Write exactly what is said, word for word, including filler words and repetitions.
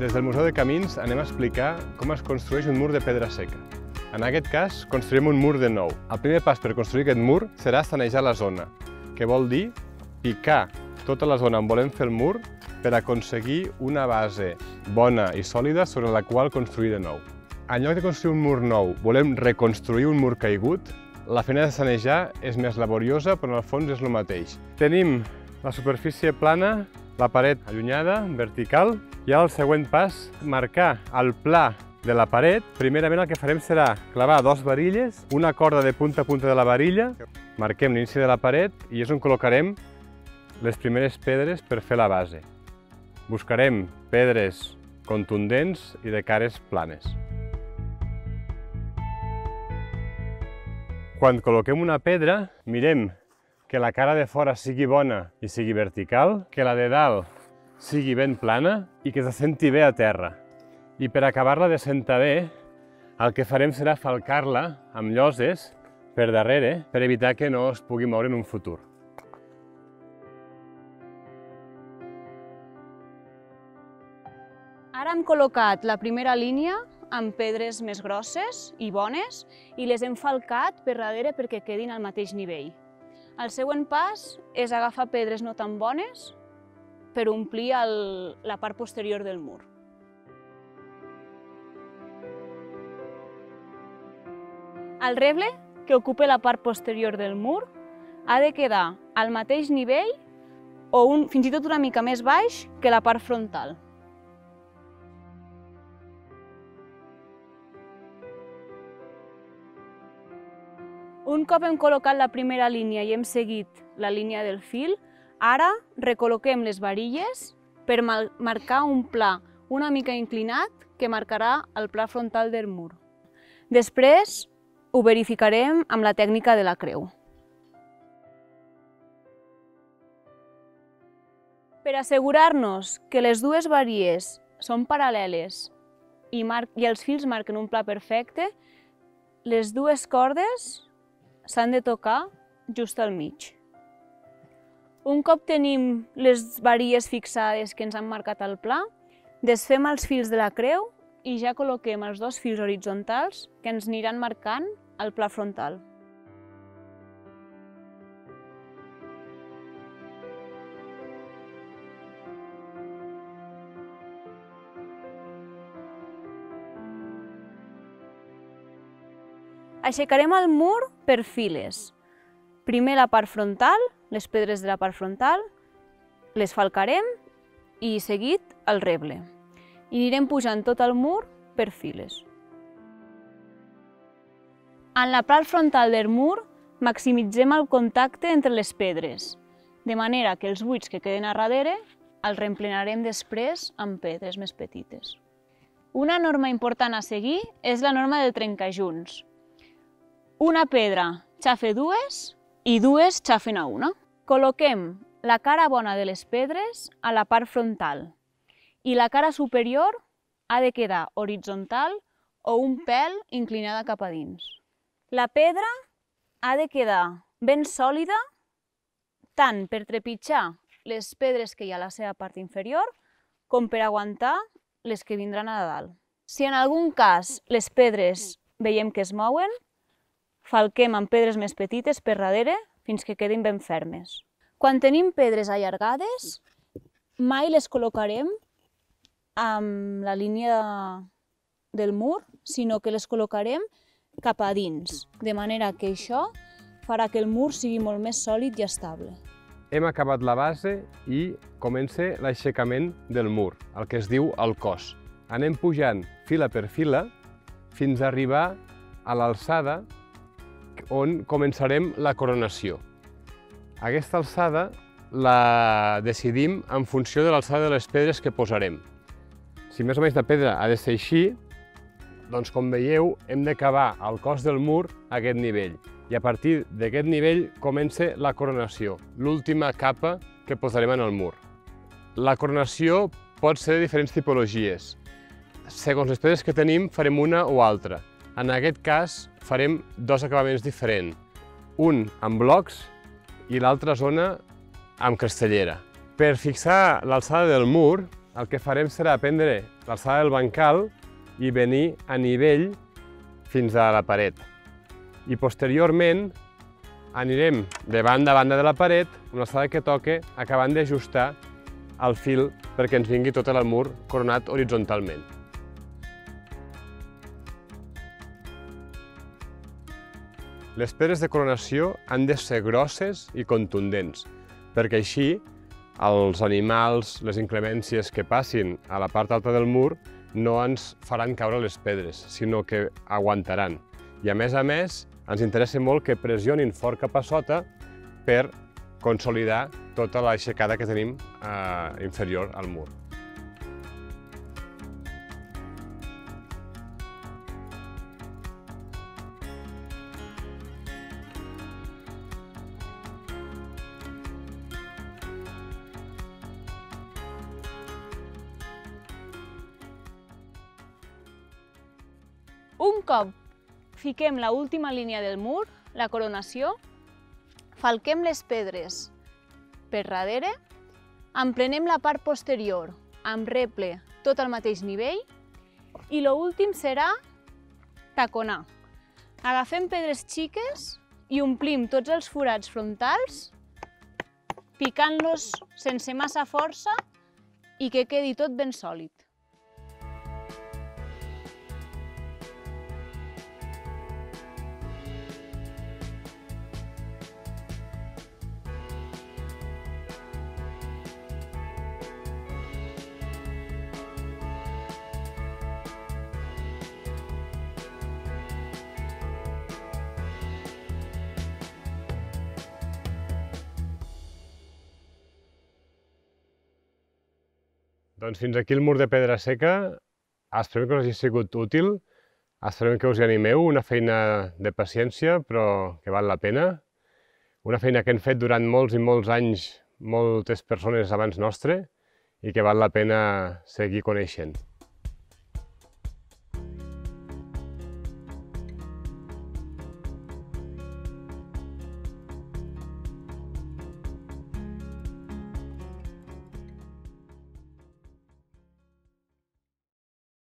Des del Museu de Camins anem a explicar com es construeix un mur de pedra seca. En aquest cas, construirem un mur de nou. El primer pas per construir aquest mur serà sanejar la zona, que vol dir picar tota la zona on volem fer el mur per aconseguir una base bona i sòlida sobre la qual construir de nou. En lloc de construir un mur nou, volem reconstruir un mur caigut. La feina de sanejar és més laboriosa, però en el fons és el mateix. Tenim la superfície plana, la paret allunyada, vertical, i ara el següent pas, marcar el pla de la paret. Primerament el que farem serà clavar dos varilles, una corda de punta a punta de la varilla, marquem l'inici de la paret i és on col·locarem les primeres pedres per fer la base. Buscarem pedres contundents i de cares planes. Quan col·loquem una pedra, mirem que la cara de fora sigui bona i sigui vertical, que la de dalt sigui ben plana i que s'assenti bé a terra. I per acabar-la de sentar bé, el que farem serà falcar-la amb lloses per darrere per evitar que no es pugui moure en un futur. Ara hem col·locat la primera línia amb pedres més grosses i bones i les hem falcat per darrere perquè quedin al mateix nivell. El següent pas és agafar pedres no tan bones per omplir el, la part posterior del mur. El reble, que ocupa la part posterior del mur, ha de quedar al mateix nivell o un, fins i tot una mica més baix que la part frontal. Un cop hem col·locat la primera línia i hem seguit la línia del fil, ara recol·loquem les varilles per marcar un pla una mica inclinat que marcarà el pla frontal del mur. Després ho verificarem amb la tècnica de la creu. Per assegurar-nos que les dues varies són paral·leles i, i els fils marquen un pla perfecte, les dues cordes s'han de tocar just al mig. Un cop tenim les varies fixades que ens han marcat el pla, desfem els fils de la creu i ja col·loquem els dos fils horitzontals que ens aniran marcant el pla frontal. Aixecarem el mur per files. Primer la part frontal, les pedres de la part frontal, les falcarem i seguit el reble. I anirem pujant tot el mur per files. En la part frontal del mur maximitzem el contacte entre les pedres, de manera que els buits que queden a darrere els reemplenarem després amb pedres més petites. Una norma important a seguir és la norma del trencajunts. Una pedra xafa dues i dues xafen a una. Col·loquem la cara bona de les pedres a la part frontal i la cara superior ha de quedar horitzontal o un pèl inclinada cap a dins. La pedra ha de quedar ben sòlida tant per trepitjar les pedres que hi ha a la seva part inferior com per aguantar les que vindran a dalt. Si en algun cas les pedres veiem que es mouen, falquem amb pedres més petites per darrere fins que quedin ben fermes. Quan tenim pedres allargades, mai les col·locarem amb la línia del mur, sinó que les col·locarem cap a dins, de manera que això farà que el mur sigui molt més sòlid i estable. Hem acabat la base i comença l'aixecament del mur, el que es diu el cos. Anem pujant fila per fila fins a arribar a l'alçada on començarem la coronació. Aquesta alçada la decidim en funció de l'alçada de les pedres que posarem. Si més o menys la pedra ha de ser així, doncs com veieu hem de cavar el cos del mur a aquest nivell. I a partir d'aquest nivell comença la coronació, l'última capa que posarem en el mur. La coronació pot ser de diferents tipologies. Segons les pedres que tenim farem una o altra. En aquest cas farem dos acabaments diferents, un amb blocs i l'altra zona amb crestellera. Per fixar l'alçada del mur, el que farem serà prendre l'alçada del bancal i venir a nivell fins a la paret. I posteriorment anirem de banda a banda de la paret, una alçada que toque, acabant d'ajustar el fil perquè ens vingui tot el mur coronat horitzontalment. Les pedres de coronació han de ser grosses i contundents, perquè així els animals, les inclemències que passin a la part alta del mur no ens faran caure les pedres, sinó que aguantaran. I a més a més, ens interessa molt que pressionin fort cap a sota per consolidar tota l'aixecada que tenim eh, inferior al mur. Un cop fiquem l'última línia del mur, la coronació, falquem les pedres per darrere, emplenem la part posterior amb reble tot al mateix nivell i l'últim serà taconar. Agafem pedres xiques i omplim tots els forats frontals, picant-los sense massa força i que quedi tot ben sòlid. Doncs fins aquí el mur de pedra seca. Esperem que us hagi sigut útil. Esperem que us hi animeu. Una feina de paciència, però que val la pena. Una feina que hem fet durant molts i molts anys moltes persones abans nostre i que val la pena seguir coneixent.